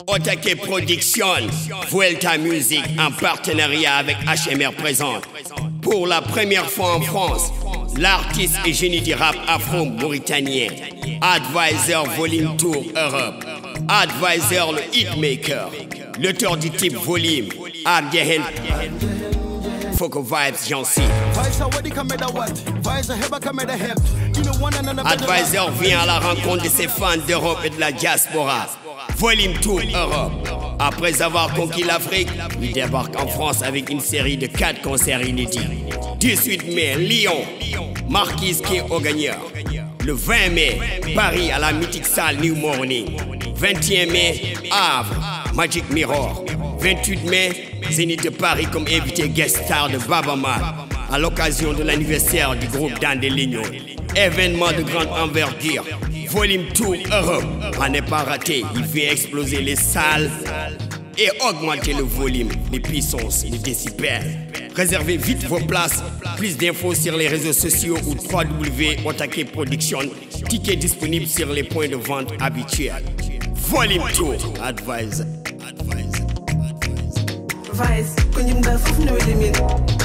Otake Production, Vuelta Music en partenariat avec HMR présente. Pour la première fois en France, l'artiste et génie du rap afro-mauritanien, Advisor Volume Tour Europe. Advisor le hitmaker, l'auteur du type volume, Argehen, Foco Vibes, Jancy. Advisor vient à la rencontre de ses fans d'Europe et de la diaspora. Volume Tour Europe. Après avoir conquis l'Afrique, il débarque en France avec une série de 4 concerts inédits. 18 mai, Lyon, Marquise qui est au gagneur. Le 20 mai, Paris à la mythique salle New Morning. 21 mai, Havre, Magic Mirror. 28 mai, Zénith de Paris comme invité guest star de Baaba Maal à l'occasion de l'anniversaire du groupe Dandé Lignon. Événement de grande envergure. Volume Tour Europe. À ne pas rater, il fait exploser les salles et augmenter le volume, les puissances et les décibels. Réservez vite vos places. Plus d'infos sur les réseaux sociaux ou www.Otake Production. Tickets disponibles sur les points de vente habituels. Volume Tour Advisor. Vice,